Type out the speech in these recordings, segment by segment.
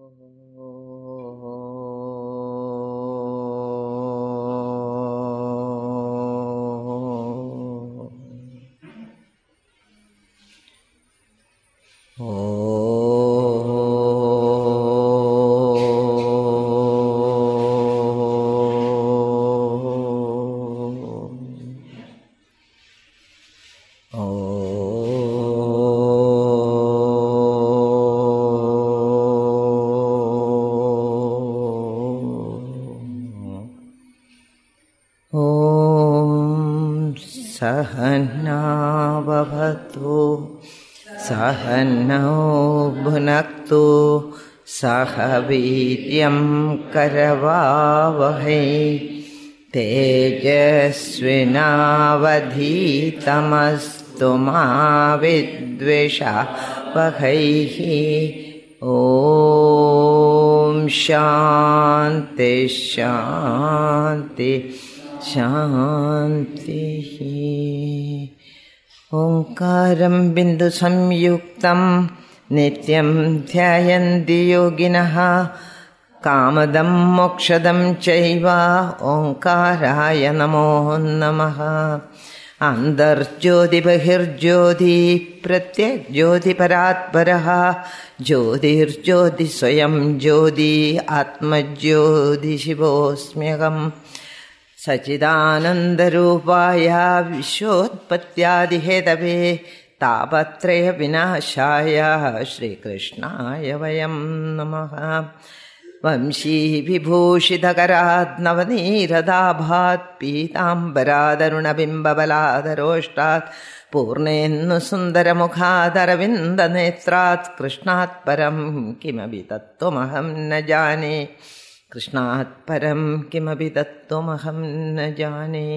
सहनाववतु सहनौ भुनक्तु सह वीर्यं करवावहै तेजस्विनावधीतमस्तु मा विद्विषावहैः। ॐ शान्ति शान्ति शान्तिः। ओंकारं बिंदु संयुक्तं नित्यं ध्यायन्ति योगिनः कामदं मोक्षदं चैव ओंकाराय नमो नमः। अन्तर्ज्योति बहिर्ज्योति प्रत्यग्ज्योति परात्परः ज्योतिर्ज्योति स्वयं ज्योति आत्मज्योति शिवोऽस्म्यहम्। सच्चिदानन्दरूपाय विश्वोत्पत्त्यादिहेतवे तापत्रय विनाशाय श्रीकृष्णाय वयं नमः। वंशी विभूषितकरात् नवनीरदाभात् पीताम्बरादरुणबिम्बबलादरोष्टात् पूर्णेन्दुसुन्दरमुखादरविन्दनेत्रात् कृष्णात् परं किमपि तत्त्वमहं न जाने। कृष्णात् परं किमपि तत्त्वमहं न जाने।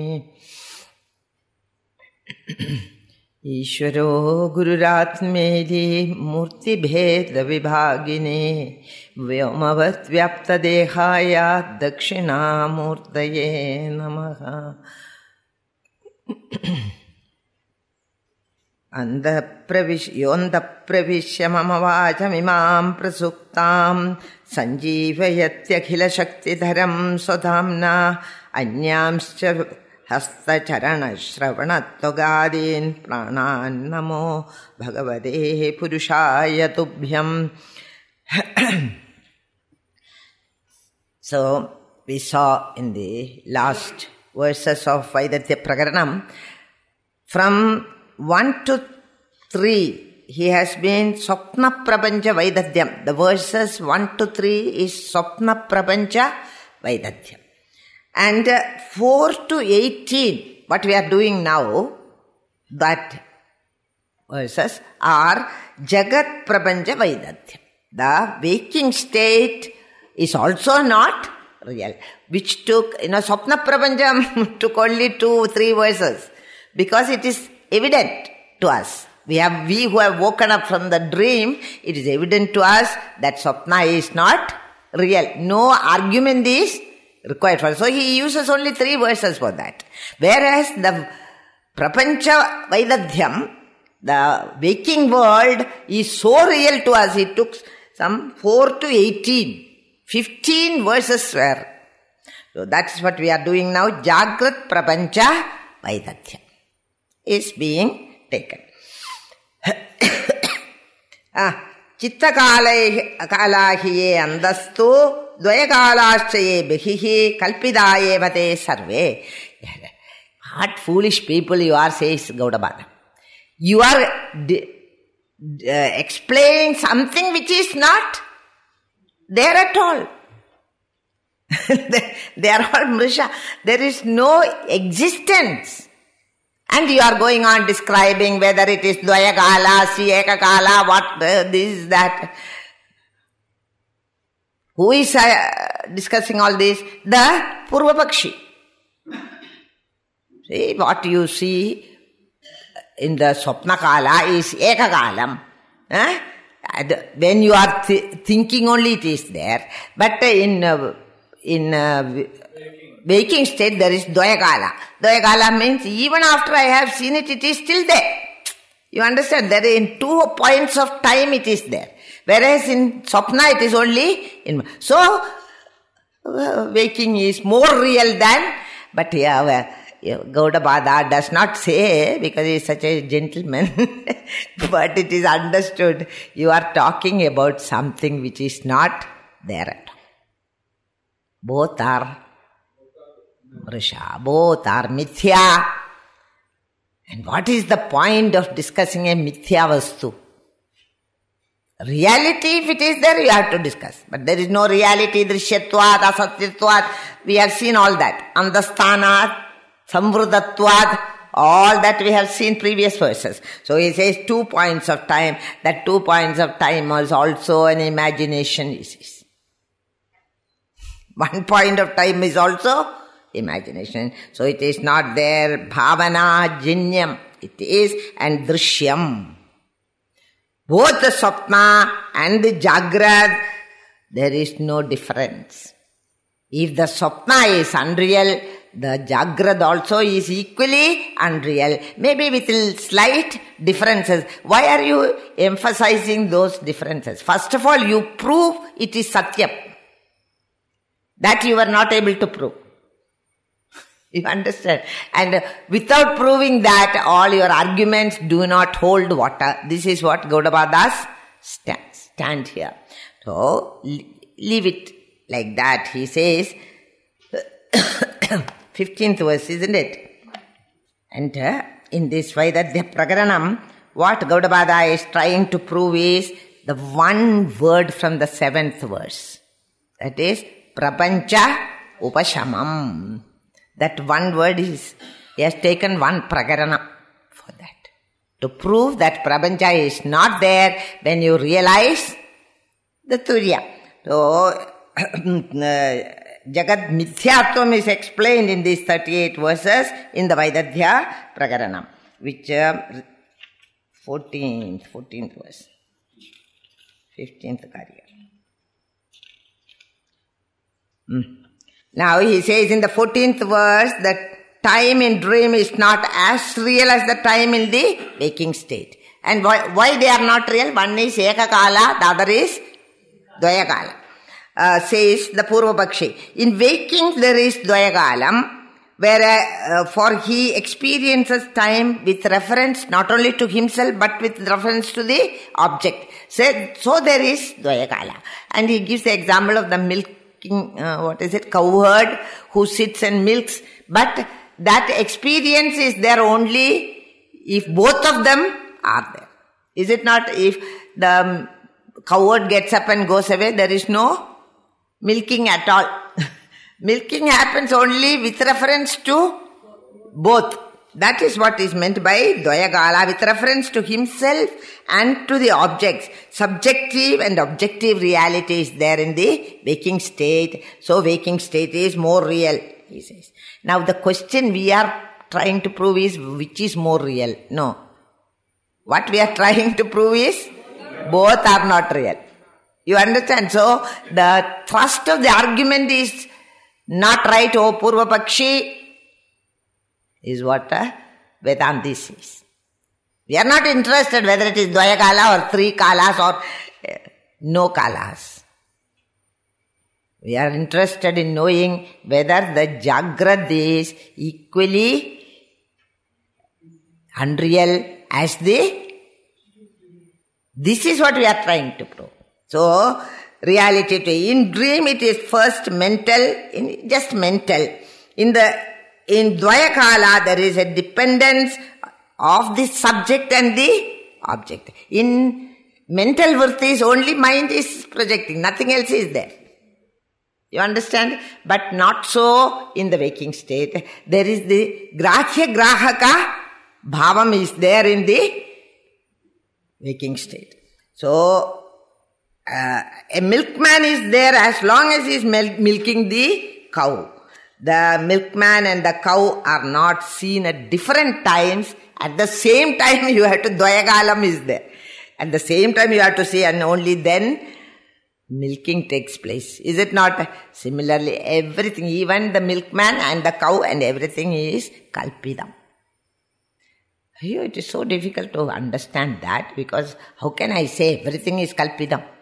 ईश्वरो गुरुरात्मेति मूर्तिभेदविभागिने व्योमवद्व्याप्तदेहाय दक्षिणामूर्तये नमः। योऽन्तःप्रविश्य मम वाचमिमां प्रसुप्तां सञ्जीवयत्यखिलशक्तिधरं स्वधाम्ना अन्यांश्च हस्तचरणश्रवणत्वगादीन् प्राणान् नमो भगवते पुरुषाय तुभ्यम्। So we saw in the last verses of Vaidatya Prakaranam, from 1 to 3 he has been Swapna Prapancha Vaidatyam. The verses 1 to 3 is Swapna Prapancha Vaidatyam. And 4 to 18, what we are doing now, that verses are Jagat Prapancha Vaidatyam. The waking state is also not real, which took, Swapna Prapancham took only 2-3 verses, because it is evident to us. We who have woken up from the dream, it is evident to us that Swapna is not real. No argument is required for it. So he uses only 3 verses for that. Whereas the Prapancha Vaidatyam, the waking world, is so real to us, it took some 4 to 18. 15 verses were. So that's what we are doing now. Jagrat Prapancha Vaidatyam is being taken. Chitta kalahiye andastu dvayakalaschaye behihi kalpidaye vate sarve. What foolish people you are, says Gaudabada. You are explaining something which is not there at all. They are all mrisha. There is no existence. And you are going on describing whether it is Dvayakala, Siyekakala, what this, that. Who is discussing all this? The Purvapakshi. See, what you see in the Swapnakala is Ekakalam. When you are thinking only it is there. But in waking state there is Dvayakala. Dvayakala means even after I have seen it, it is still there. You understand? There in 2 points of time it is there. Whereas in Swapna it is only in... So, waking is more real than... But Gaudapada does not say, because he is such a gentleman, but it is understood. You are talking about something which is not there at all. Both are Vrisha, both are Mithya. And what is the point of discussing a Mithya Vastu? Reality, if it is there, you have to discuss. But there is no reality, Drishyatvad, Asatyatvad. We have seen all that. Andasthanat, Samvrudatvad, all that we have seen previous verses. So he says 2 points of time. That 2 points of time is also an imagination, he says. 1 point of time is also imagination. So it is not there. Bhavana, Jinyam. It is and Drishyam. Both the Swapna and the Jagrad, there is no difference. If the Swapna is unreal, the Jagrad also is equally unreal. Maybe with slight differences. Why are you emphasizing those differences? First of all, you prove it is Satyam. That you were not able to prove. You understand? And without proving that, all your arguments do not hold water. This is what Gaudapadas stand here. So, leave it like that. He says, 15th verse, isn't it? And in this Vaidadhya Prakaranam, what Gaudapada is trying to prove is the one word from the 7th verse. That is, Prapancha Upashamam. That one word is, he has taken one prakarana for that. To prove that Prapancha is not there when you realize the Turiya. So, Jagat Mithyatvam is explained in these 38 verses in the Vaidadhya Prakaranam, which 14th verse, 15th Karya. Now he says in the 14th verse that time in dream is not as real as the time in the waking state. And why they are not real? One is Ekakala, the other is Dvayakala. Says the Purva Pakshi. In waking there is Dvayakalam, where for he experiences time with reference not only to himself but with reference to the object. So there is Dvayakala. And he gives the example of the milking, cowherd who sits and milks. But that experience is there only if both of them are there. Is it not? If the cowherd gets up and goes away, there is no milking at all. Milking happens only with reference to both. That is what is meant by Dvayakala, with reference to himself and to the objects. Subjective and objective reality is there in the waking state. So waking state is more real, he says. Now the question we are trying to prove is, which is more real? No. What we are trying to prove is, both are not real. You understand? So the thrust of the argument is not right, O Purva Pakshi, is what Vedanti says. We are not interested whether it is Dvayakala or 3 kalas or no kalas. We are interested in knowing whether the Jagrad is equally unreal as the... This is what we are trying to prove. So, reality to... In dream it is first mental, just mental. In Dvayakala there is a dependence of the subject and the object. In mental vrittis only mind is projecting, nothing else is there. You understand? But not so in the waking state. There is the grahya grahaka bhavam is there in the waking state. So, a milkman is there as long as he is milking the cow. The milkman and the cow are not seen at different times. At the same time you have to, Dvayakalam is there. At the same time you have to see, and only then milking takes place. Is it not? Similarly, everything, even the milkman and the cow and everything is kalpidam. It is so difficult to understand that, because how can I say everything is kalpidam?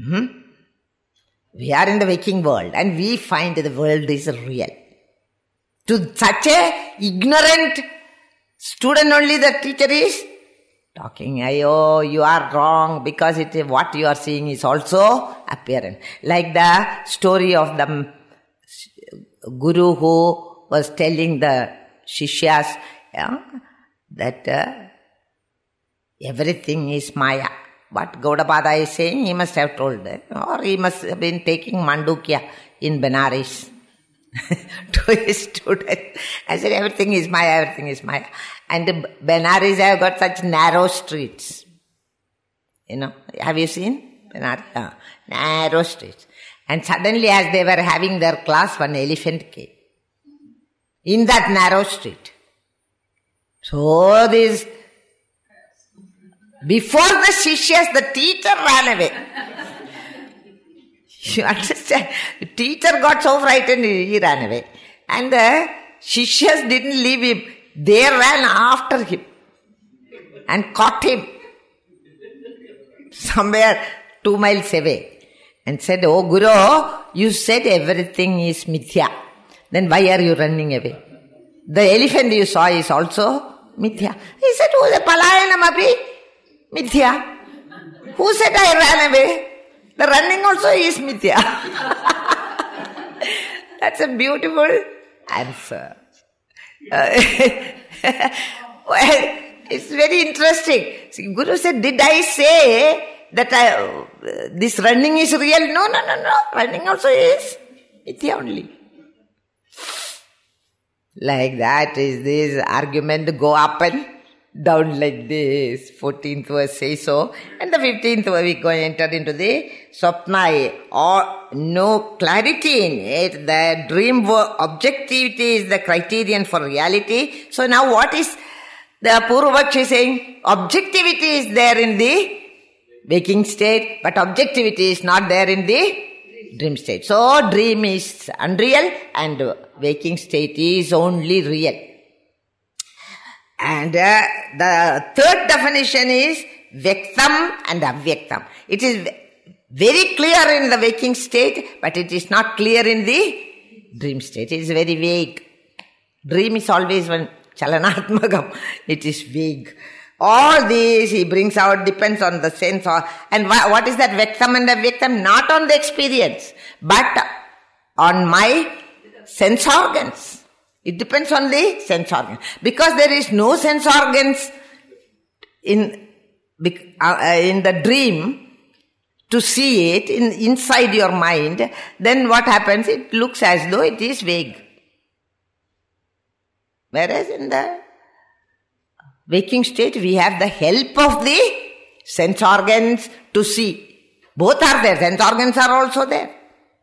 We are in the waking world and we find the world is real. To such a ignorant student only the teacher is talking. Ayo, you are wrong because what you are seeing is also apparent. Like the story of the guru who was telling the Shishyas that everything is Maya. What Gaudapada is saying, he must have told them, or he must have been taking Mandukya in Benares to his student. I said, everything is Maya, everything is Maya. And Benares have got such narrow streets. Have you seen Benares? Narrow streets. And suddenly as they were having their class, one elephant came in that narrow street. So before the Shishyas, the teacher ran away. You understand? The teacher got so frightened, he ran away. And the Shishyas didn't leave him. They ran after him and caught him somewhere 2 miles away and said, "Oh Guru, you said everything is mithya. Then why are you running away? The elephant you saw is also mithya." He said, "Oh, the palayanam api mithya. Who said I ran away? The running also is mithya." That's a beautiful answer. Well, it's very interesting. See, Guru said, "Did I say that this running is real?" No. Running also is mithya only. Like that is this argument go up and down like this. 14th verse says so. And the 15th verse we go enter into the Swapna. Or no clarity in it. The dream objectivity is the criterion for reality. So now what is the Purvapakshi saying? Objectivity is there in the waking state, but objectivity is not there in the dream state. So dream is unreal and waking state is only real. And the third definition is Vyaktam and Avyaktam. It is very clear in the waking state, but it is not clear in the dream state. It is very vague. Dream is always one chalanatmakam. It is vague. All these he brings out depends on the sense. And what is that Vyaktam and Avyaktam? Not on the experience, but on my sense organs. It depends on the sense organ. Because there is no sense organs in the dream to see it inside your mind, then what happens? It looks as though it is vague. Whereas in the waking state, we have the help of the sense organs to see. Both are there. Sense organs are also there.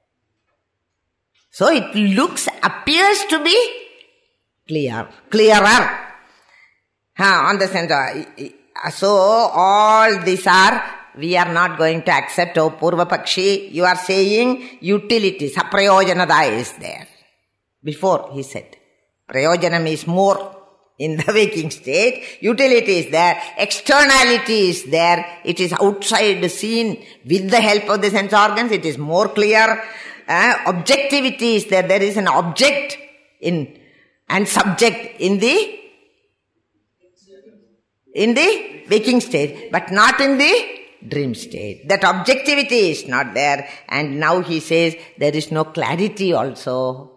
So it appears to be clearer. On the sense. So all these we are not going to accept. Oh, Purvapakshi, you are saying utility, saprayojanada is there. Before he said, prayojanam is more in the waking state, utility is there, externality is there, it is outside seen with the help of the sense organs, it is more clear. Objectivity is there, there is an object and subject in the waking state, but not in the dream state. That objectivity is not there. And now he says there is no clarity also.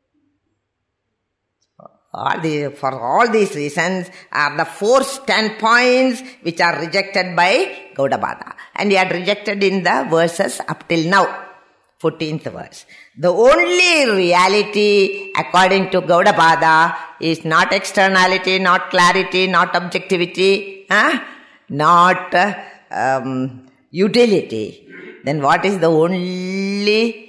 For all these reasons are the 4 standpoints which are rejected by Gaudapada. And he had rejected in the verses up till now. 14th verse. The only reality according to Gaudapada is not externality, not clarity, not objectivity, not utility. Then what is the only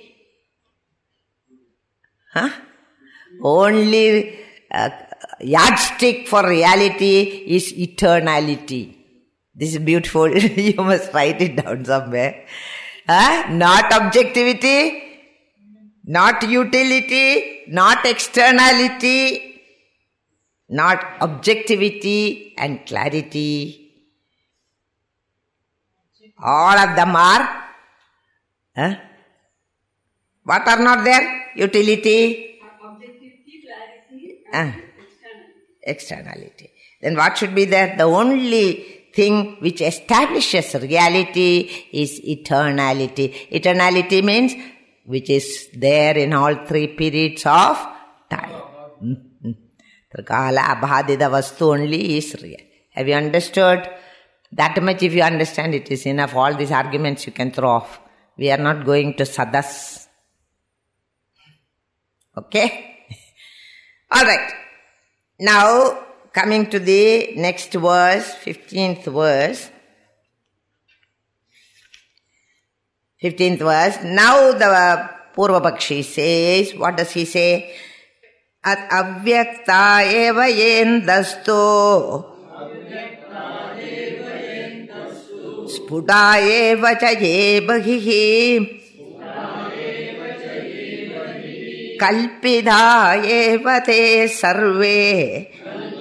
yardstick for reality is eternality. This is beautiful. You must write it down somewhere. Not objectivity, not utility, not externality, not objectivity and clarity. All of them are Huh? What are not there? Utility? Objectivity, clarity, externality. Then what should be there? The only thing which establishes reality is eternality. Eternality means which is there in all three periods of time. Trikala abhadida vastu only is real. Have you understood? That much if you understand, it is enough. All these arguments you can throw off. We are not going to sadas. Okay? Alright. Now, coming to the next verse, 15th verse. 15th verse. Now the Purvapakshi says, what does he say? At avyakta eva yendasto spuda eva cha yebahihi kalpida eva te sarve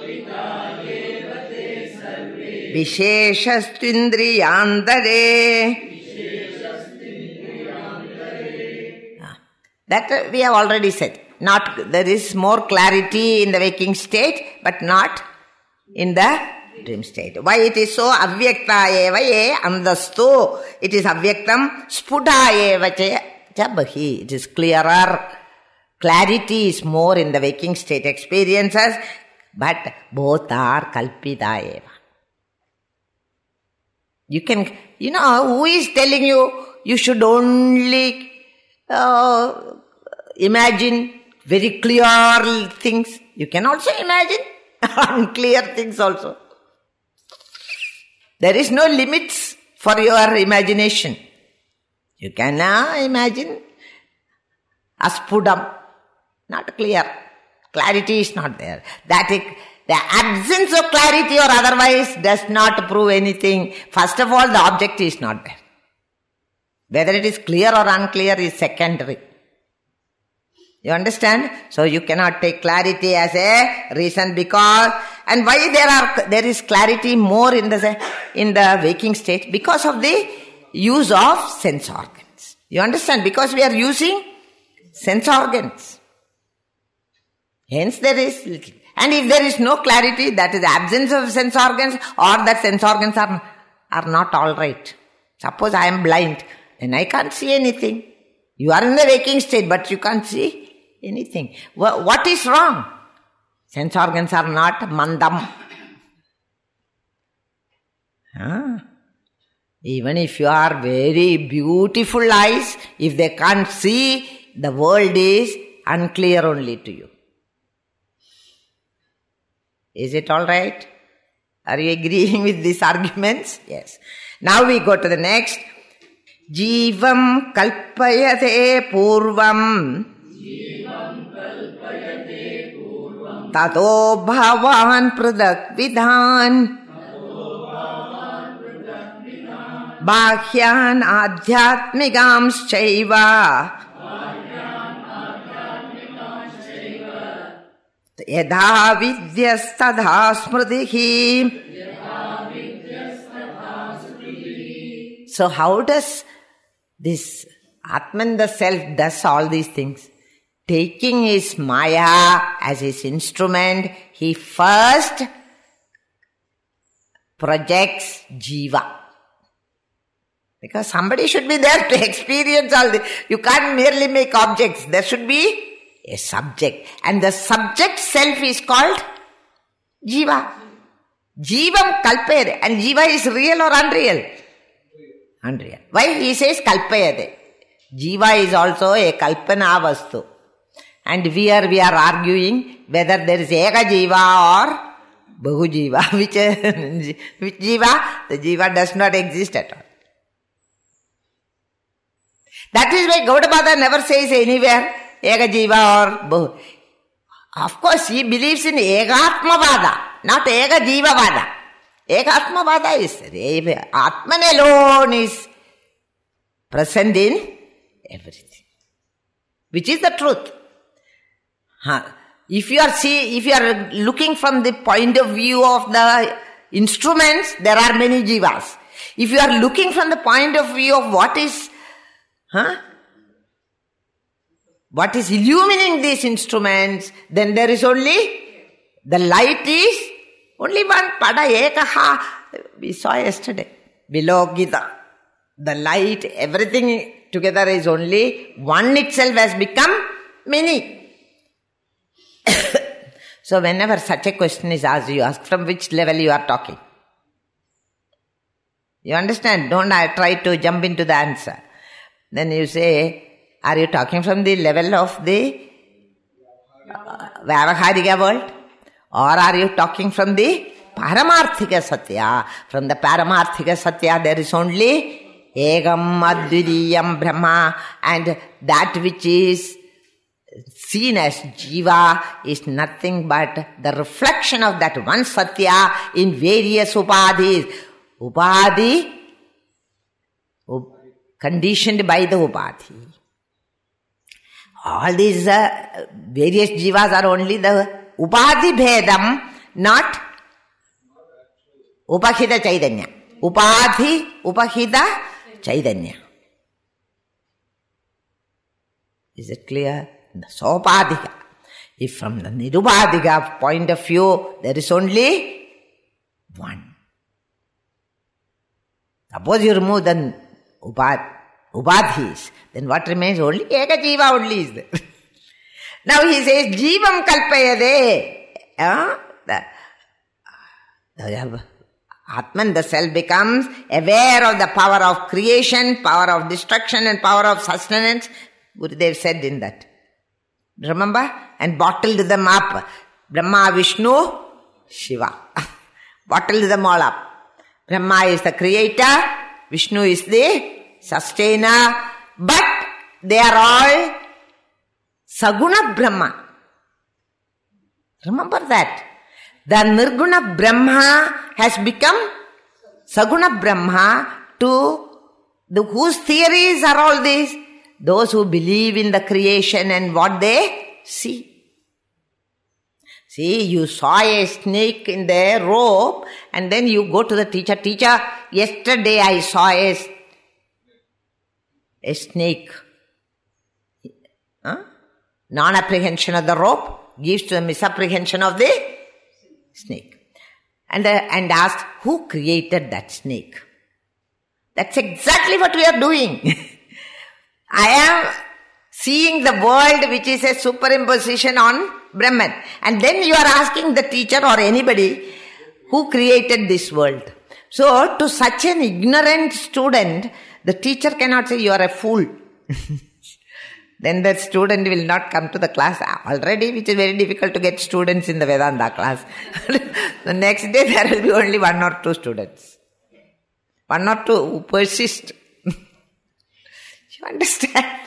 visheshastindriyandare. That we have already said. Not, there is more clarity in the waking state, but not in the dream state. Why it is so? Avyakta eva ye andastu. It is avyaktam spuda eva cha bahi. It is clearer. Clarity is more in the waking state experiences, but both are kalpita eva. You can, who is telling you should only imagine very clear things? You can also imagine unclear things also. There is no limits for your imagination. You can imagine aspudam, not clear. Clarity is not there. The absence of clarity or otherwise does not prove anything. First of all, the object is not there. Whether it is clear or unclear is secondary. You understand? So you cannot take clarity as a reason because, and why there is clarity more in the waking state? Because of the use of sense organs. You understand? Because we are using sense organs. Hence there is little. And if there is no clarity, that is the absence of sense organs, or that sense organs are not all right. Suppose I am blind, then I can't see anything. You are in the waking state, but you can't see anything. What is wrong? Sense organs are not mandam. Even if you are very beautiful eyes, if they can't see, the world is unclear only to you. Is it all right? Are you agreeing with these arguments? Yes. Now we go to the next. Jivam kalpayate purvam tato bhavan pradak vidhan bhahyan adhyatmigams chaiva yadha vidyastadha smritihi. So how does this Atman, the self, does all these things? Taking his Maya as his instrument, he first projects Jiva. Because somebody should be there to experience all this. You can't merely make objects. There should be a subject. And the subject self is called Jiva. Jivam kalpayade. And Jiva is real or unreal? Unreal. Why he says kalpayade? Jiva is also a kalpana vastu. And here we are arguing whether there is eka jiva or bahu jiva. Which jiva? The jiva does not exist at all. That is why Gaudapada never says anywhere eka jiva or bahu. Of course, he believes in egatmavada, not eka jiva vada. Ekatmavada is Atman alone is present in everything, which is the truth. If you are looking from the point of view of the instruments, there are many jivas. If you are looking from the point of view of what is What is illumining these instruments? Then there is only, the light is only one. Pada ekaha. We saw yesterday. Vilogita. The light, everything together is only one itself has become many. So whenever such a question is asked, you ask from which level you are talking. You understand? Don't try to jump into the answer. Then you say, are you talking from the level of the Vyavaharika world? Or are you talking from the Paramarthika Satya? From the Paramarthika Satya there is only Egam Advidiyam Brahma, and that which is seen as Jiva is nothing but the reflection of that one Satya in various Upadhis. Upadhi, conditioned by the Upadhi. All these various Jivas are only the Upadhi Bhedam, not Upahita Chaitanya. Upadhi, Upahita Chaitanya. Is it clear? Sopadhika. If from the Nirupadhika point of view, there is only one. Suppose you remove the Upadhis, then what remains? Only Eka Jiva only is there. Now he says, Jivam Kalpayade. Atman, the self, becomes aware of the power of creation, power of destruction and power of sustenance. Gurudev said in that. Remember? And bottled them up. Brahma, Vishnu, Shiva. Bottled them all up. Brahma is the creator, Vishnu is the sustainer, but they are all Saguna Brahma. Remember that. The Nirguna Brahma has become Saguna Brahma to whose theories are all these? Those who believe in the creation and what they see. See, you saw a snake in the rope and then you go to the teacher. Teacher, yesterday I saw a snake. Non-apprehension of the rope gives to the misapprehension of the snake. And asked, who created that snake? That's exactly what we are doing. I am seeing the world which is a superimposition on Brahman. And then you are asking the teacher or anybody who created this world. So, to such an ignorant student, the teacher cannot say you are a fool. Then the student will not come to the class already, which is very difficult to get students in the Vedanta class. The next day there will be only 1 or 2 students. 1 or 2 who persist. You understand?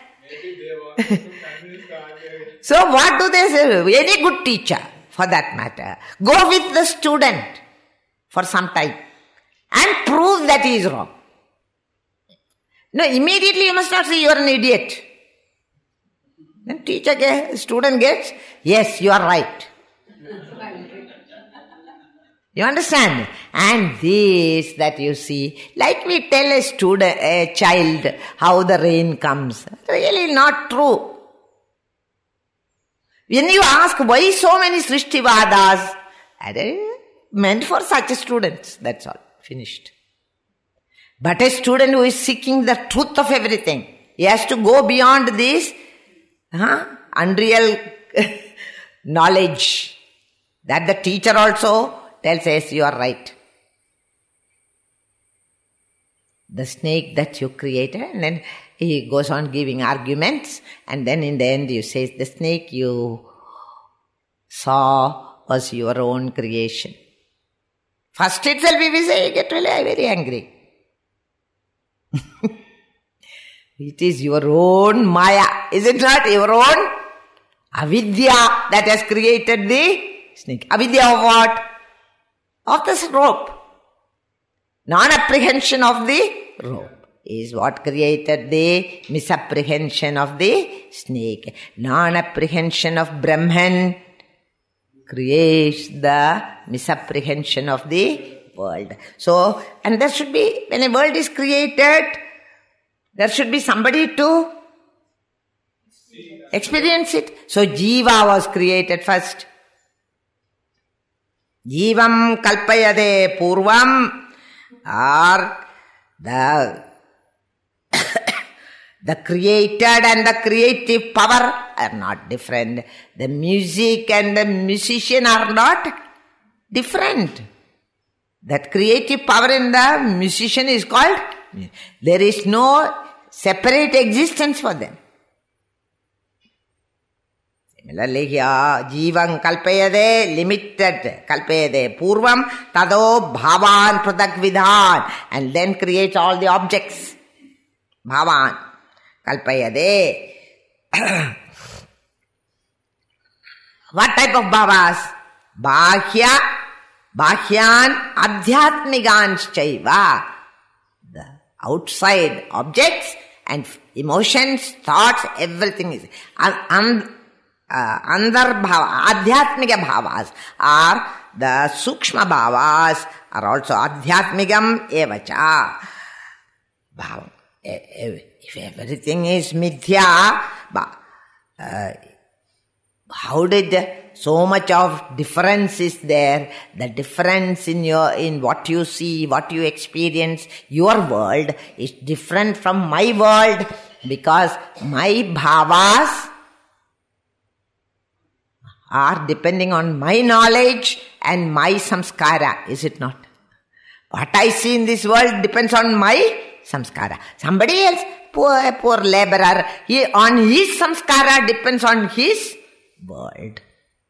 So what do they say? Any good teacher, for that matter, go with the student for some time and prove that he is wrong. No, immediately you must not say you are an idiot. Then student gets, yes, you are right. You understand? And this that you see, like we tell a child how the rain comes, really not true. When you ask why so many Srishtivadas, meant for such students, that's all, finished. But a student who is seeking the truth of everything, he has to go beyond this unreal knowledge that the teacher also tells us you are right. The snake that you created, and then he goes on giving arguments, and then in the end you say the snake you saw was your own creation. First itself if we say, you get really very angry. It is your own Maya, is it not? Your own avidya that has created the snake. Avidya of what? Of this rope. Non-apprehension of the rope is what created the misapprehension of the snake. Non-apprehension of Brahman creates the misapprehension of the world. So, and there should be, when a world is created, There should be somebody to experience it. So Jiva was created first. Jivam kalpayade purvam, or the created and the creative power are not different. The music and the musician are not different. That creative power in the musician is called, there is no separate existence for them. Similarly here, Jivam kalpayade, limited, kalpayade, purvam, tado bhavan pradak vidhan, and then creates all the objects. Bhavan, kalpayade. What type of bhavas? Bhahyan adhyatmiganschaiva. The outside objects and emotions, thoughts, everything is andarbhava, adhyatmika bhavas are the sukshma bhavas are also adhyatmikam evacha. Bhava. If everything is mithya, how did so much of difference is there? The difference in what you see, what you experience, your world is different from my world, because my bhavas are depending on my knowledge and my samskara, is it not? What I see in this world depends on my samskara. Somebody else, poor laborer, on his samskara depends on his world.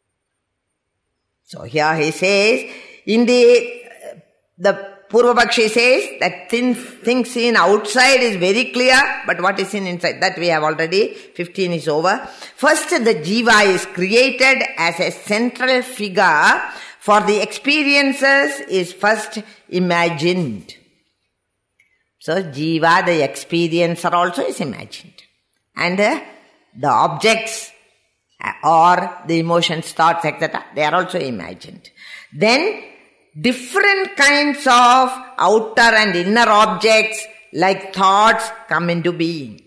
So here he says, in the Purvapakshi says that things seen outside is very clear, but what is seen inside, that we have already, 15 is over. First, the Jiva is created as a central figure for the experiences is first imagined. So Jiva, the experiencer also is imagined. And the objects or the emotions, thoughts, etc., they are also imagined. Then different kinds of outer and inner objects like thoughts come into being.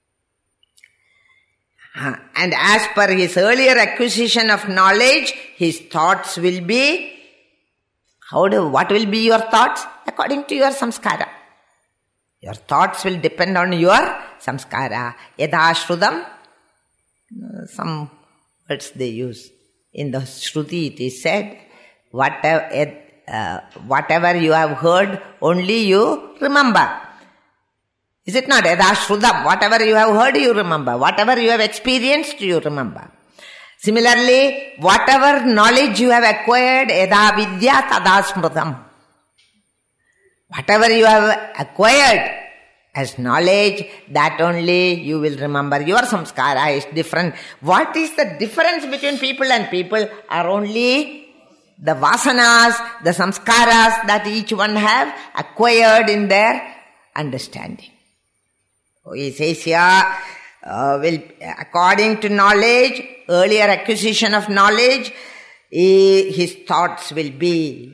And as per his earlier acquisition of knowledge, his thoughts will be, what will be your thoughts? According to your samskara. Your thoughts will depend on your samskara. Yadha shrudam, some words they use. In the Shruti it is said, whatever you have heard, only you remember. Is it not? Yadha shrudam, whatever you have heard, you remember. Whatever you have experienced, you remember. Similarly, whatever knowledge you have acquired, yadha vidya tada smritam. Whatever you have acquired as knowledge, that only you will remember. Your samskara is different. What is the difference between people and people are only the vasanas, the samskaras that each one have acquired in their understanding. He says here, according to knowledge, earlier acquisition of knowledge, his thoughts will be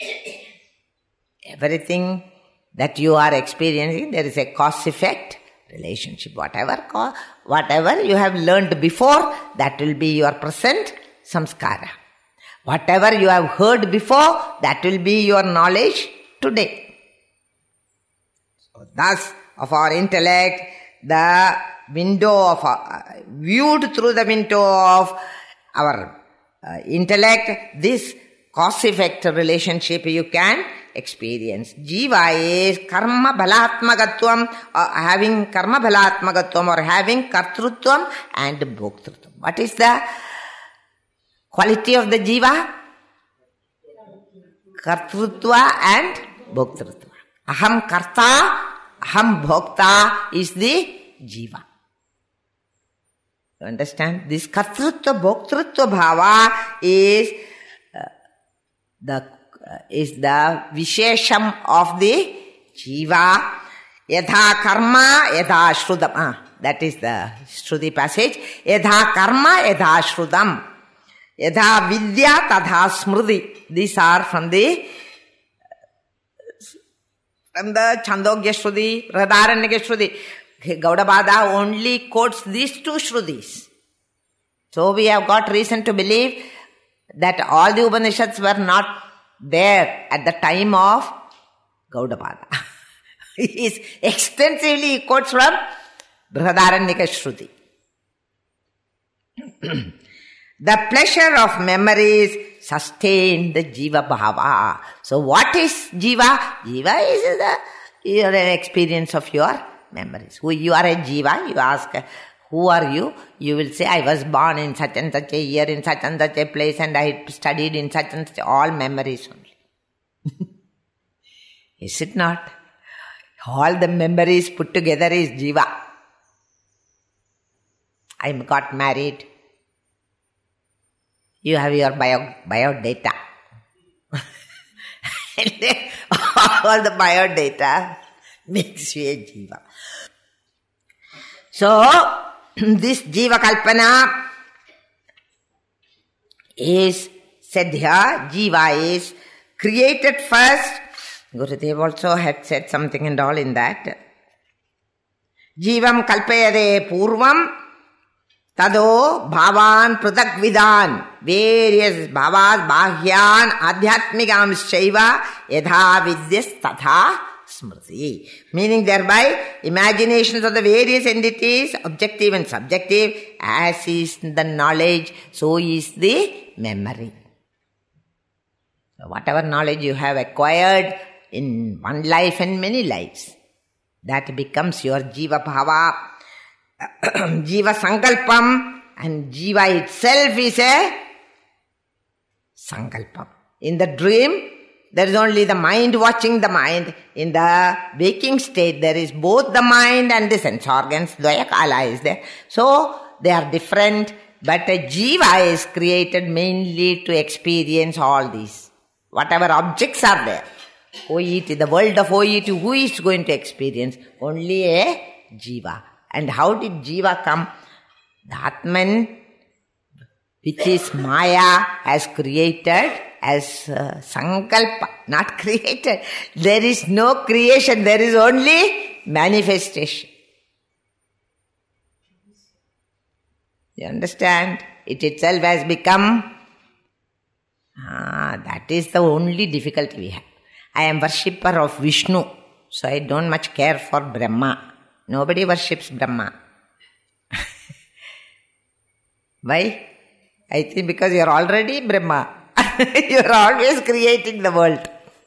everything that you are experiencing. There is a cause-effect relationship. Whatever you have learned before, that will be your present samskara. Whatever you have heard before, that will be your knowledge today. So thus, of our intellect, the window of viewed through the window of our intellect, this cause-effect relationship you can experience. Jiva is karma bhalatmagatvam, having karma bhalatmagatvam or having kartrutvam and bhoktrutvam. What is the quality of the Jiva? Kartrutva and bhoktrutva. Aham karta, aham bhokta is the Jiva. You understand? This kartrutva bhoktrutva bhava is the vishesham of the Jiva. Yadha karma, yadha shrudam. That is the Shruti passage. Yadha karma, yadha shrudam. Yadha vidya, tadha smriti. These are from the Chandogya Shruti, Radharanyaka Shruti. Gaudapada only quotes these two Shrutis. So we have got reason to believe that all the Upanishads were not there at the time of Gaudapada. He extensively quotes from Brihadaranyaka Shruti. The pleasure of memories sustain the Jiva Bhava. So what is Jiva? Jiva is your experience of your memories. Who you are a Jiva, you ask, who are you? You will say, I was born in such and such a year, in such and such a place, and I studied in such and such, all memories only. Is it not? All the memories put together is Jiva. I got married. You have your biodata. All the biodata makes you a Jiva. So, this Jiva Kalpana is said here. Jiva is created first. Gurudev also had said something and all in that. Jivam kalpayade purvam tado bhavan prutak vidan. Various bhavas, bhahyan, adhyatmikam shaiva yadha vidyas tatha smriti. Meaning thereby, imaginations of the various entities, objective and subjective, as is the knowledge, so is the memory. So whatever knowledge you have acquired in one life and many lives, that becomes your Jiva Bhava, Jiva Sankalpam, and Jiva itself is a Sankalpam. In the dream, there is only the mind watching the mind. In the waking state, there is both the mind and the sense organs. Dvaya Kala is there. So, they are different, but a Jiva is created mainly to experience all these. Whatever objects are there. OET, the world of OET, who is going to experience? Only a Jiva. And how did Jiva come? The Atman, which is Maya, has created as Sankalpa, not created. There is no creation, there is only manifestation. You understand? It itself has become, that is the only difficulty we have. I am worshipper of Vishnu, so I don't much care for Brahma. Nobody worships Brahma. Why? I think because you are already Brahma. You are always creating the world.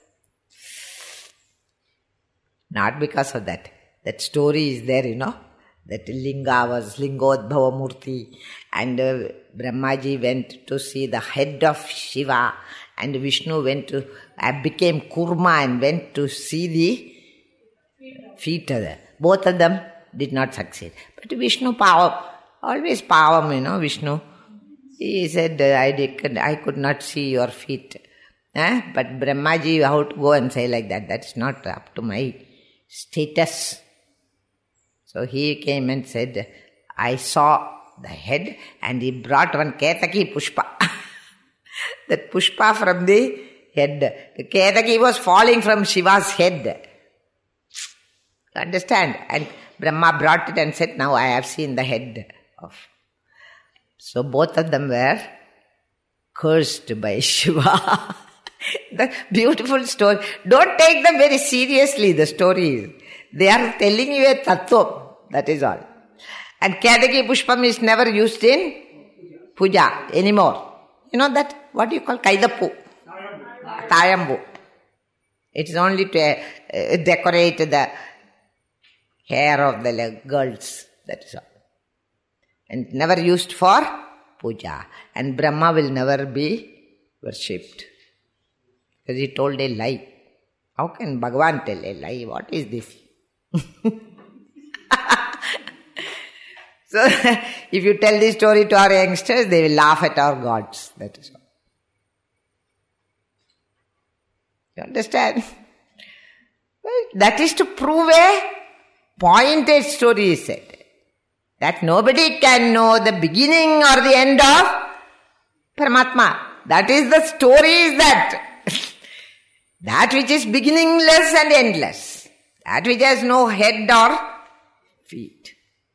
Not because of that. That story is there, that Linga was Lingodbhava Murti, and Brahmaji went to see the head of Shiva, and Vishnu became Kurma and went to see the feet of them. Both of them did not succeed. But Vishnu always Pavam, Vishnu. He said, I could not see your feet. But Brahmaji, how to go and say like that? That's not up to my status. So he came and said, I saw the head, and he brought one Ketaki Pushpa. That Pushpa from the head. The Ketaki was falling from Shiva's head. Understand? And Brahma brought it and said, now I have seen the head of. So both of them were cursed by Shiva. The beautiful story. Don't take them very seriously, the stories. They are telling you a tattva. That is all. And Ketaki Pushpam is never used in puja anymore. You know that? What do you call? Kaidapu. Tayambu. It is only to decorate the hair of the girls. That is all. And never used for puja. And Brahma will never be worshipped. Because he told a lie. How can Bhagavan tell a lie? What is this? So, if you tell this story to our youngsters, they will laugh at our gods. That is all. You understand? Well, that is to prove a pointed story, is said. That nobody can know the beginning or the end of Paramatma. That is the story, is that. That which is beginningless and endless. That which has no head or feet.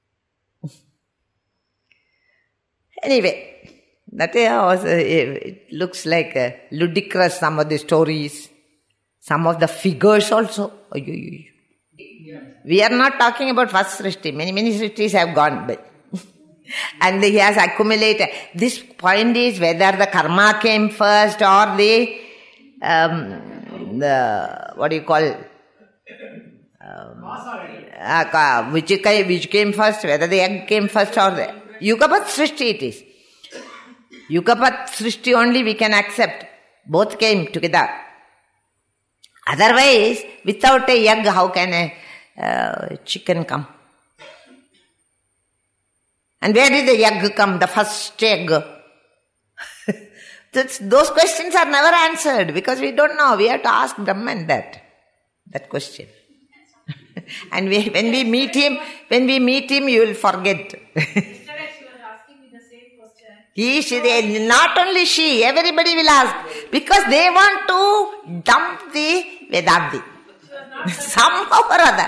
Anyway, that was, it looks like ludicrous, some of the stories, some of the figures also. We are not talking about first Srishti. Many Srishtis have gone by. And he has accumulated. This point is whether the karma came first or the what do you call, which came first, whether the egg came first or the Yugapat Srishti it is. Yugapat Srishti only we can accept. Both came together. Otherwise, without a egg, how can a chicken come? And where did the egg come, the first egg? Those questions are never answered because we don't know. We have to ask Brahman that question. And when we meet him, you will forget. Yesterday she was asking me the same question. She, not only she, everybody will ask. Because they want to dump the Vedanti. Somehow or other.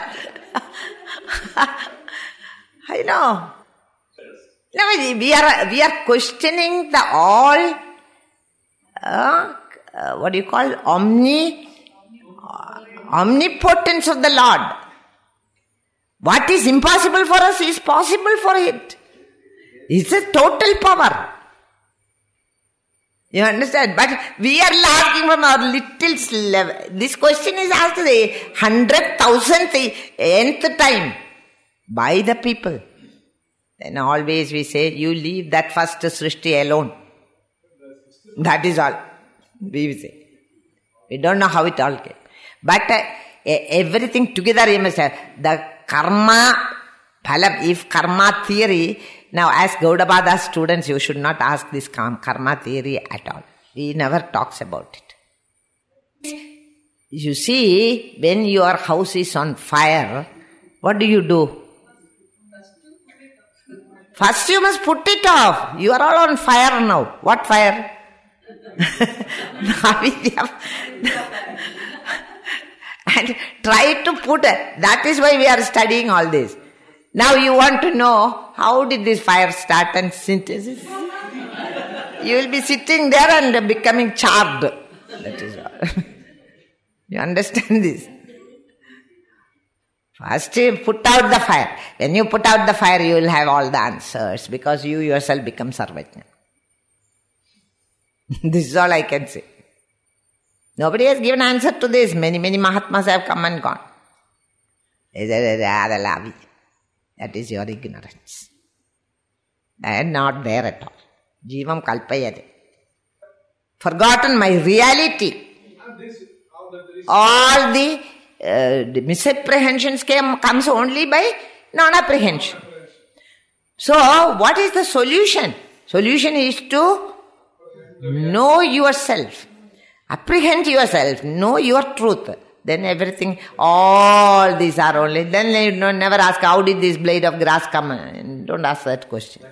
I know. No, we are questioning the all, what do you call, omnipotence of the Lord. What is impossible for us is possible for it. It's a total power. You understand? But we are asking from our little level. This question is asked the 100,000th, nth time by the people. Then always we say, you leave that first Srishti alone. That is all. We will say. We don't know how it all came. But everything together you must have. The karma, phala, if karma theory, now as Gaudabada students, you should not ask this karma theory at all. He never talks about it. You see, when your house is on fire, what do? First you must put it off. You are all on fire now. What fire? And try to put it. That is why we are studying all this. Now you want to know how did this fire start and synthesis? You will be sitting there and becoming charred. That is all. You understand this? First you put out the fire. When you put out the fire, you will have all the answers because you yourself become Sarvajna. This is all I can say. Nobody has given answer to this. Many Mahatmas have come and gone. They say, that is your ignorance. And not there at all. Jivam kalpayate. Forgotten my reality. All the misapprehensions comes only by non-apprehension. So, what is the solution? Solution is to know yourself. Apprehend yourself. Know your truth. Then everything, all these are only. Then you never ask, how did this blade of grass come? Don't ask that question.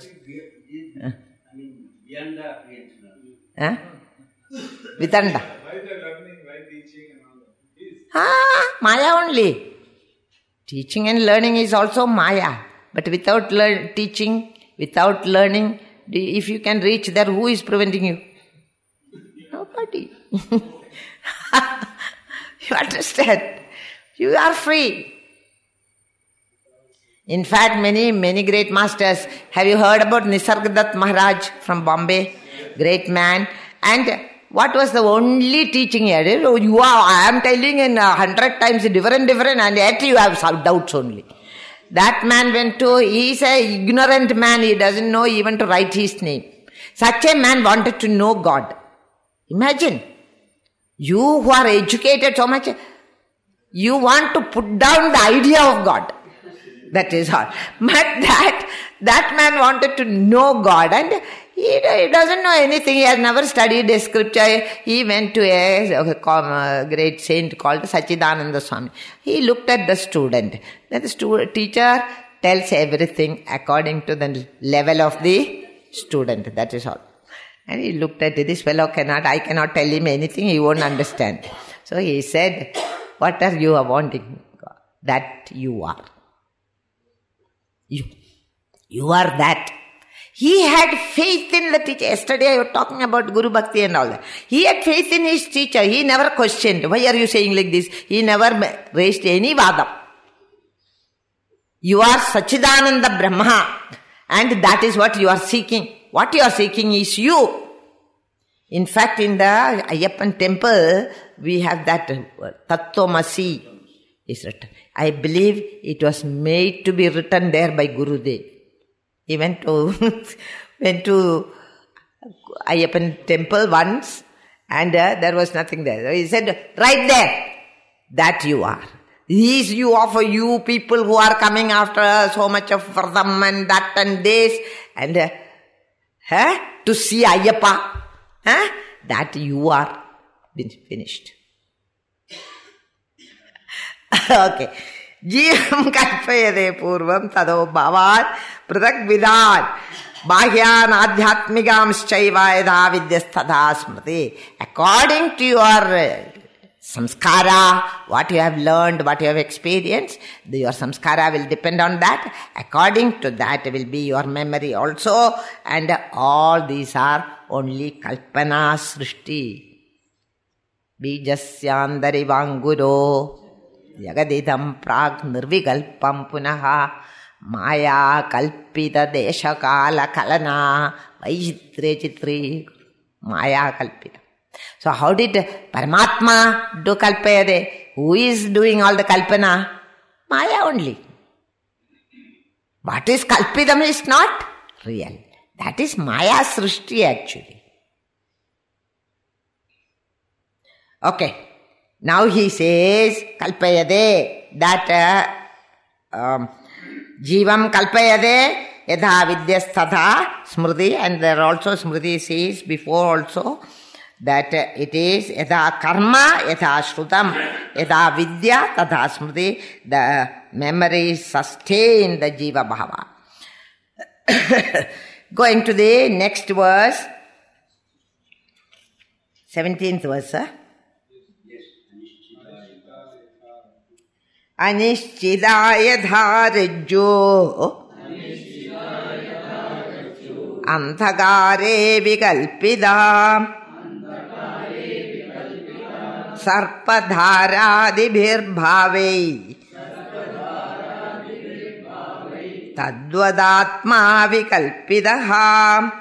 Beyond the apprehension. Vitanda. Why the learning, why teaching and all that? Maya only. Teaching and learning is also Maya. But without teaching, without learning, if you can reach there, who is preventing you? Nobody. You understand? You are free. In fact, many great masters. Have you heard about Nisargadatta Maharaj from Bombay? Great man. And what was the only teaching he had? I am telling in 100 times different, and yet you have some doubts only. That man he is an ignorant man, he doesn't know even to write his name. Such a man wanted to know God. Imagine, you who are educated so much, you want to put down the idea of God. That is all. But that man wanted to know God and he doesn't know anything. He has never studied a scripture. He went to a great saint called Sachidananda Swami. He looked at the student. Then the teacher tells everything according to the level of the student. That is all. And he looked at it. This fellow I cannot tell him anything. He won't understand. So he said, what are you wanting? That you are. You are that. He had faith in the teacher. Yesterday I was talking about Guru Bhakti and all that. He had faith in his teacher. He never questioned, why are you saying like this? He never raised any vadam. You are Sachidananda Brahma, and that is what you are seeking. What you are seeking is you. In fact, in the Ayyappan temple, we have that Tattvamasi is written. I believe it was made to be written there by Gurudev. He went to Ayyappan temple once, and there was nothing there. So he said, right there, that you are. These you are for you people who are coming after so much of Vardam and that and this, and to see Ayyappa, that you are finished. Okay. Jivam kalpayade purvam tado bhavat pradak vidhat bahyan adhyatmigamschaiva yadha vidyastadha smriti. According to your samskara, what you have learned, what you have experienced, your samskara will depend on that. According to that will be your memory also. And all these are only kalpana srishti. Bijasyandari vanguro Yagadidam prag nirvigalpam punaha maya kalpita deshakala kalana vaichitre chitri maya kalpita. So how did Paramatma do kalpayade? Who is doing all the kalpana? Maya only. What is kalpitam is not real. That is Maya srishti actually. Okay. Now he says, kalpayade, that jivam kalpayade, yadha vidyasthatha smriti, and there also smriti says before also that it is yadha karma, yadha shrutam, yadha vidya, tadha smriti, the memory sustain the jiva bhava. Going to the next verse, 17th verse. Anishchidaya dharajyo Anthagare vikalpida Sarpadharadibhir bhavei Tadvadatma vikalpidaha.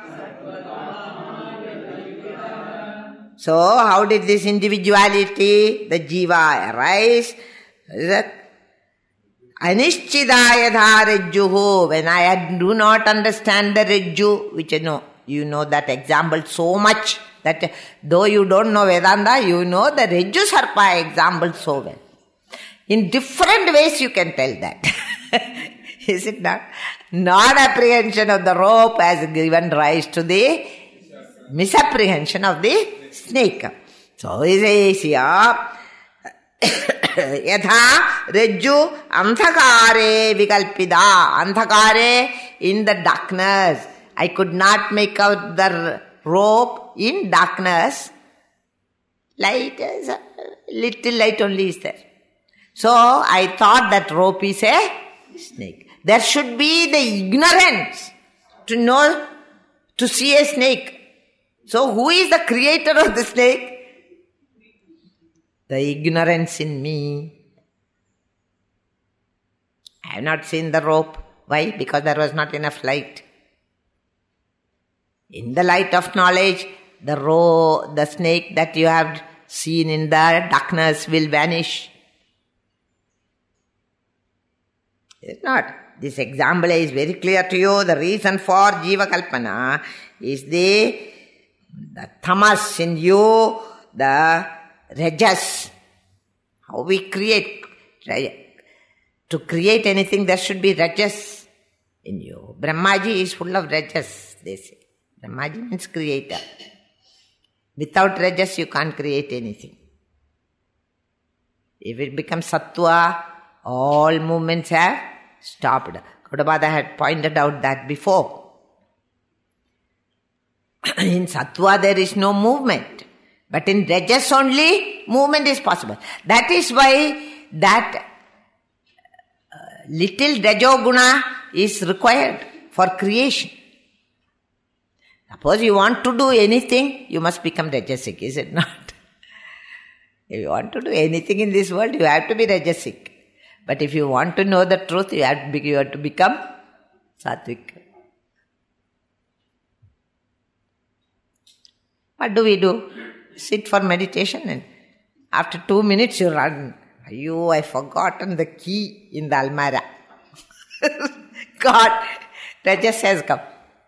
So how did this individuality, the jiva, arise? Anishchidaya dharajjuhu. When I do not understand the rajju, which you know that example so much that though you don't know Vedanta, you know the rajju sarpa example so well. In different ways you can tell that. Is it not? Non-apprehension of the rope has given rise to the misapprehension of the snake. So he says here, Yatha Rajju Anthakare Vikalpida. Anthakare, in the darkness. I could not make out the rope in darkness. Light is little light only is there. So I thought that rope is a snake. There should be the ignorance to know, to see a snake. So who is the creator of the snake? The ignorance in me. I have not seen the rope. Why? Because there was not enough light. In the light of knowledge, the snake that you have seen in the darkness will vanish. It's not. This example is very clear to you. The reason for Jiva Kalpana is the tamas in you, the rajas. How we create. To create anything, there should be rajas in you. Brahmaji is full of rajas, they say. Brahmaji means creator. Without rajas, you can't create anything. If it becomes sattva, all movements have stopped. Gaudapada had pointed out that before. In sattva, there is no movement. But in rajas only, movement is possible. That is why that little rajoguna is required for creation. Suppose you want to do anything, you must become Rajasic, is it not? If you want to do anything in this world, you have to be Rajasic. But if you want to know the truth, you have to become Sattvic. What do? Sit for meditation and after 2 minutes you run. I forgotten the key in the almirah. God, Rajas has come.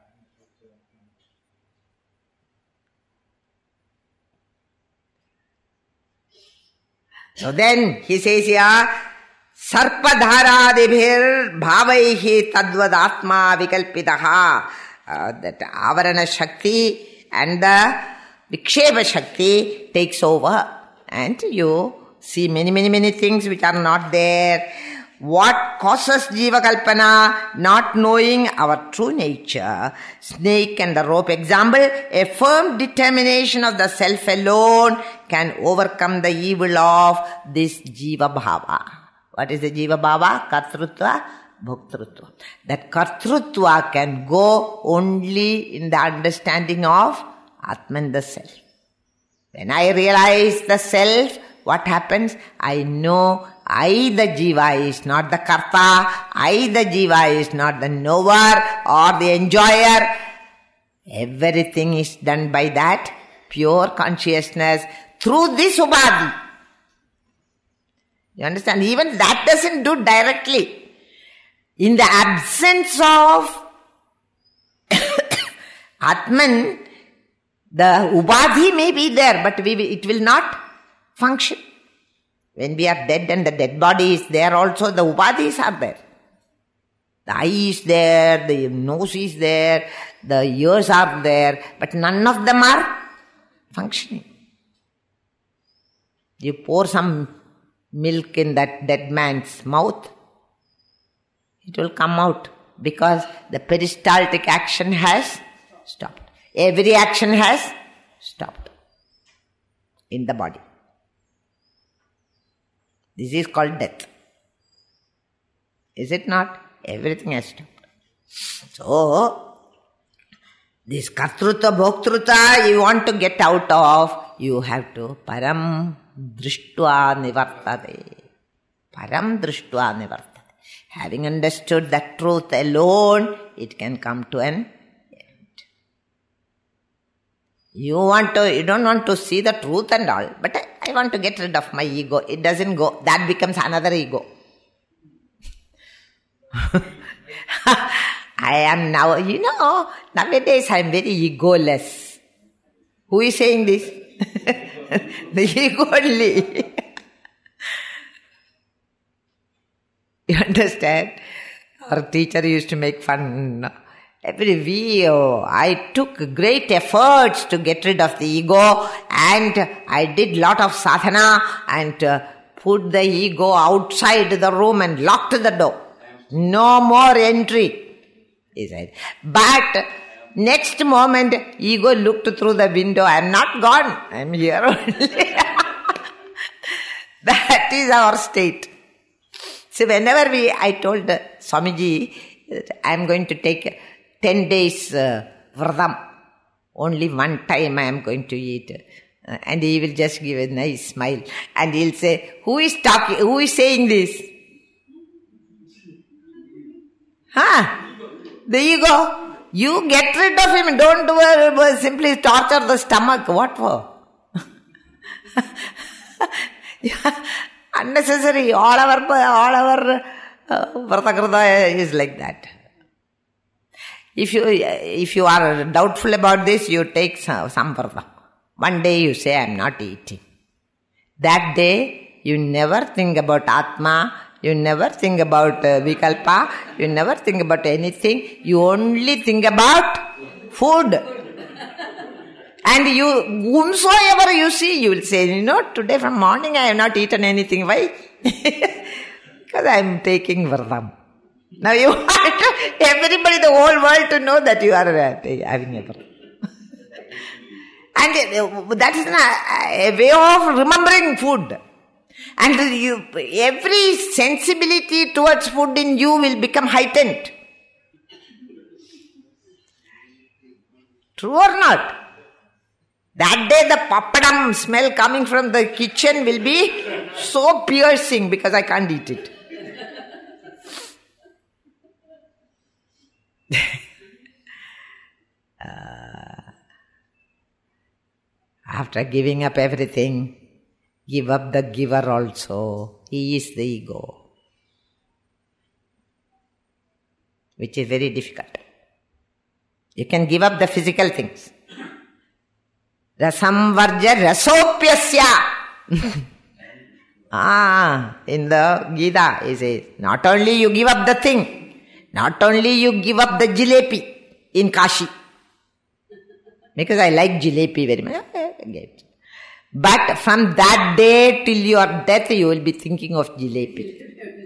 So then he says here, Sarpadharadibhir bhavaihi tadvad atma vikalpitaha. That avarana shakti and the viksheva shakti takes over and you see many things which are not there. What causes jiva kalpana? Not knowing our true nature. Snake and the rope example, a firm determination of the self alone can overcome the evil of this jiva bhava. What is the jiva bhava? Kartrutva, bhoktrutva. That kartrutva can go only in the understanding of Atman, the self. When I realize the self, what happens? I know I, the jiva, is not the karta. I, the jiva, is not the knower or the enjoyer. Everything is done by that pure consciousness through this ubadhi. You understand? Even that doesn't do directly. In the absence of Atman, the ubadhi may be there, but it will not function. When we are dead and the dead body is there also, the ubadhis are there. The eye is there, the nose is there, the ears are there, but none of them are functioning. You pour some milk in that dead man's mouth, it will come out because the peristaltic action has stopped. Every action has stopped in the body. This is called death. Is it not? Everything has stopped. So, this kartrutva, bhoktrutva, you want to get out of, you have to param drishtva nivartate. Param drishtva nivartate. Having understood that truth alone, it can come to an end. You don't want to see the truth and all, but I want to get rid of my ego. It doesn't go. That becomes another ego. I am now, nowadays I am very egoless. Who is saying this? The ego only. You understand? Our teacher used to make fun. Every week, I took great efforts to get rid of the ego, and I did lot of sadhana and put the ego outside the room and locked the door. No more entry, he said. But next moment, ego looked through the window. I am not gone. I am here only. That is our state. So whenever I told Swamiji, I am going to take 10 days vradam. Only one time I am going to eat. And he will just give a nice smile. And he'll say, who is talking? Who is saying this? The ego. You get rid of him. Don't simply torture the stomach. What for? Unnecessary. All our Vratakrita is like that. If you are doubtful about this, you take some vrata. One day you say, I am not eating. That day, you never think about Atma, you never think about Vikalpa, you never think about anything, you only think about food. And whomsoever you see, you will say, today from morning I have not eaten anything. Why? Because I am taking Vardam. Now you want everybody, the whole world to know that you are having a Vardam. And that is a way of remembering food. And every sensibility towards food in you will become heightened. True or not? That day the papadam smell coming from the kitchen will be so piercing because I can't eat it. After giving up everything, give up the giver also. He is the ego, which is very difficult. You can give up the physical things. Rasam varja rasopyasya. In the Gita, he says, not only you give up the thing, not only you give up the jalebi in Kashi, because I like jalebi very much, but from that day till your death, you will be thinking of jalebi.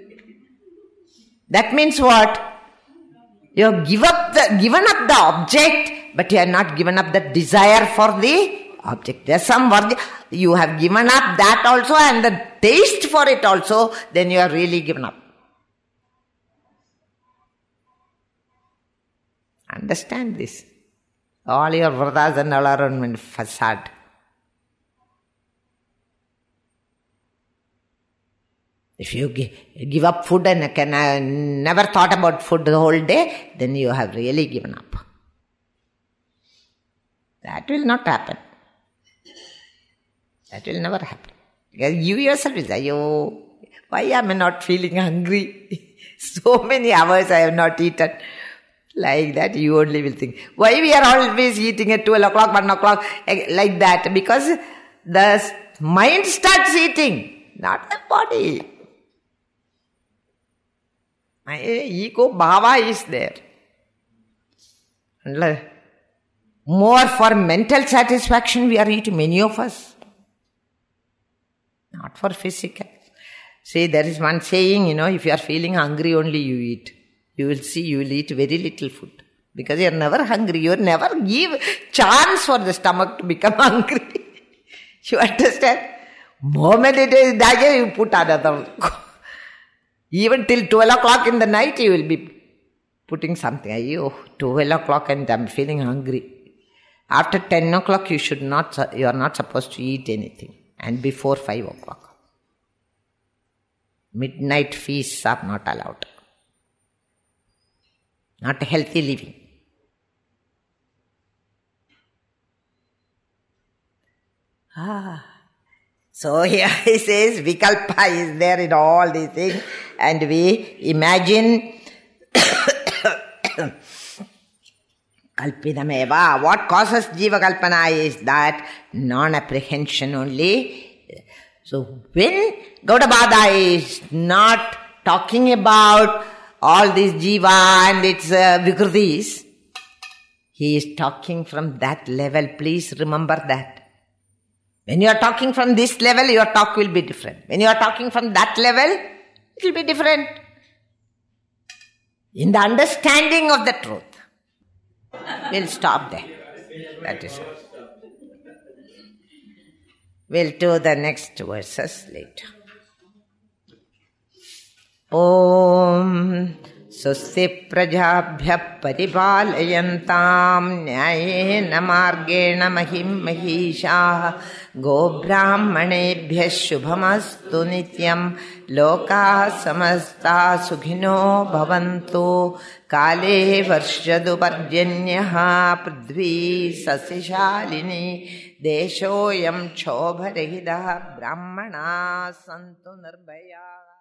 That means what? You have given up the object, but you have not given up the desire for the object. There's some word, you have given up that also and the taste for it also, then you are really given up. Understand this. All your vratas and all are on facade. If you give up food and never thought about food the whole day, then you have really given up. That will not happen. That will never happen. Because you yourself will say, why am I not feeling hungry? So many hours I have not eaten. Like that, you only will think. Why we are always eating at 12 o'clock, 1 o'clock, like that? Because the mind starts eating, not the body. My ego bhava is there. More for mental satisfaction we are eating, many of us. Not for physical. See, there is one saying, if you are feeling hungry, only you eat. You will see, you will eat very little food. Because you are never hungry. You never give chance for the stomach to become hungry. You understand? Moment it is digest, you put another. Even till 12 o'clock in the night, you will be putting something. 12 o'clock and I'm feeling hungry. After 10 o'clock, you are not supposed to eat anything. And before 5 o'clock. Midnight feasts are not allowed. Not healthy living. So here he says Vikalpa is there in all these things, and we imagine Kalpinameva. What causes Jiva Kalpana is that non-apprehension only. So when Gaudabada is not talking about all this Jiva and its Vikrutis, he is talking from that level. Please remember that. When you are talking from this level, your talk will be different. When you are talking from that level, it will be different. In the understanding of the truth. We'll stop there. That is all. We'll do the next verses later. Om Swasti Prajabhya Paripalayantam Nyayena Margena Mahim Mahisha Go Brahmanebhya Shubhamastu Nityam Loka Samasta Sukhino Bhavantu Kale Varshadu Parjanyaha Prithvi Sasishalini Deshoyam Chobharehida Brahmana Santu Nirbhaya.